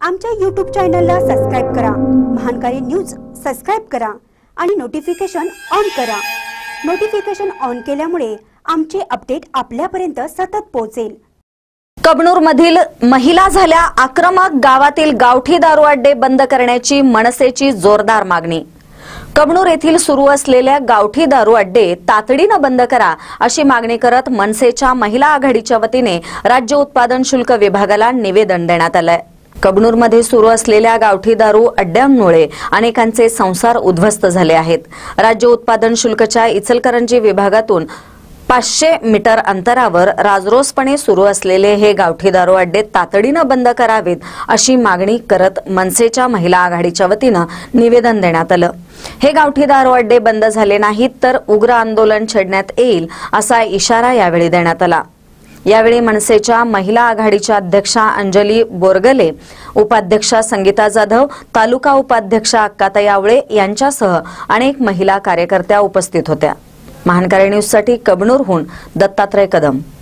आमच्या YouTube चॅनलला subscribe करा, महानकारी न्यूज सबस्क्राइब करा आणि नोटिफिकेशन ऑन करा। नोटिफिकेशन ऑन केल्यामुळे आमचे अपडेट आपल्यापर्यंत सतत पोहोचेल। कबनूरमधील महिला झाल्या आक्रमक, गावातील गावठी दारू अड्डे बंद करण्याची मनसेची जोरदार मागणी। कबनूर येथील सुरू असलेल्या गावठी दारू अड्डे तातडीने बंद करा अशी मागणी करत मनसेच्या महिला आघाडीच्या वतीने राज्य उत्पादन शुल्क विभागाला निवेदन देण्यात आले। कबनूरमध्ये सुरू असलेल्या गावठी दारू अड्ड्यांमुळे अनेकांचे संसार उद्ध्वस्त झाले आहेत। राज्य उत्पादन शुल्कच्या इचलकरंजी विभागातून 500 मीटर अंतरावर राजरोसपणे सुरू असलेले हे गावठी दारू अड्डे तातडीने बंद करावेत अशी मागणी करत मनसेच्या महिला आघाडीच्या वतीने निवेदन देण्यात आले। हे गावठी दारू अड्डे बंद झाले नाहीत तर उग्र आंदोलन छेडण्यात येईल असा इशारा यावेळी देण्यात आला। यावेळी मनसेच्या महिला आघाडीच्या अध्यक्षा अंजली बोरगले, उपाध्यक्षा संगीता जाधव, तालुका उपाध्यक्षा अक्काताई आवळे यांच्यासह अनेक महिला कार्यकर्त्या उपस्थित होत्या। महानकारी न्यूजसाठी कबनूरहून दत्तात्रय कदम।